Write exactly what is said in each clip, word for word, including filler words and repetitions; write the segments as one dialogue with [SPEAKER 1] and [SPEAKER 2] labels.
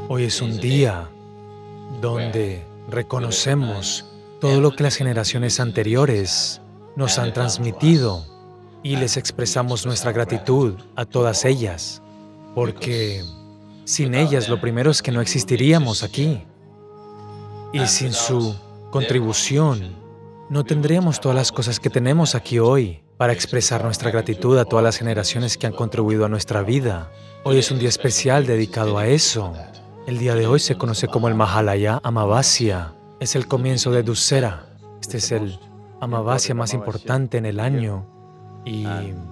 [SPEAKER 1] Hoy es un día donde reconocemos todo lo que las generaciones anteriores nos han transmitido y les expresamos nuestra gratitud a todas ellas, porque sin ellas lo primero es que no existiríamos aquí y sin su contribución no tendríamos todas las cosas que tenemos aquí hoy para expresar nuestra gratitud a todas las generaciones que han contribuido a nuestra vida. Hoy es un día especial dedicado a eso. El día de hoy se conoce como el Mahalaya Amavasya. Es el comienzo de Dussehra. Este es el Amavasya más importante en el año y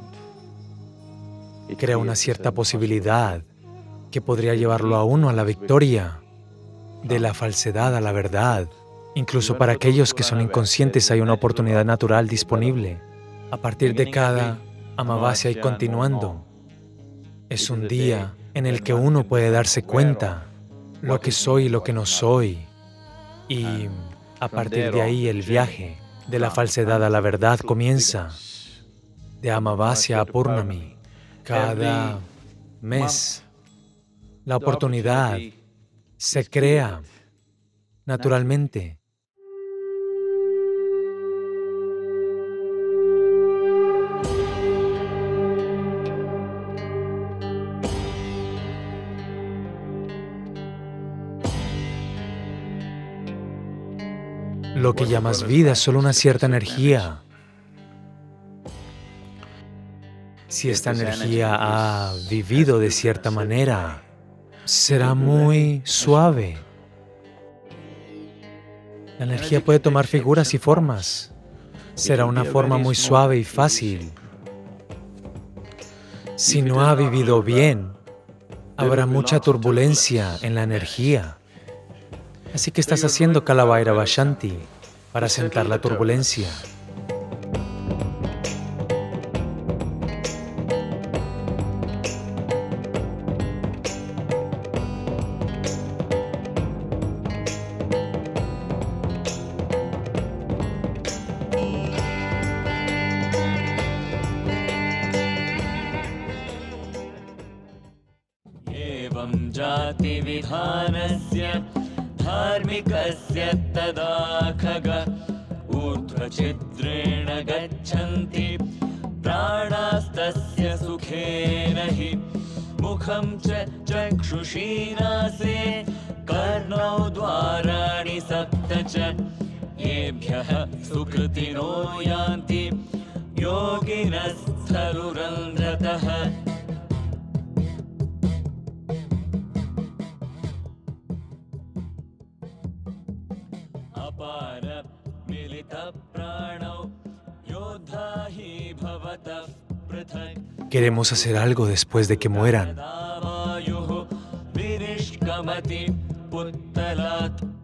[SPEAKER 1] crea una cierta posibilidad que podría llevarlo a uno a la victoria, de la falsedad a la verdad. Incluso para aquellos que son inconscientes hay una oportunidad natural disponible. A partir de cada Amavasya y continuando, es un día en el que uno puede darse cuenta lo que soy y lo que no soy. Y a partir de ahí el viaje de la falsedad a la verdad comienza. De Amavasya a Purnami, cada mes, la oportunidad se crea naturalmente. Lo que llamas vida es solo una cierta energía. Si esta energía ha vivido de cierta manera, será muy suave. La energía puede tomar figuras y formas. Será una forma muy suave y fácil. Si no ha vivido bien, habrá mucha turbulencia en la energía. Así que estás haciendo Kalabhairava Shanti para sentar la turbulencia.
[SPEAKER 2] Evam jati vidhanasya dharmikasya tada khaga urdhva chidrena gacchanti pranastasya sukhena hi mukham cha chakshushi nase karnau dvarani sapta cha yebhyah sukrtino yanti yoginas tharurandratah.
[SPEAKER 1] Queremos hacer algo después de que mueran.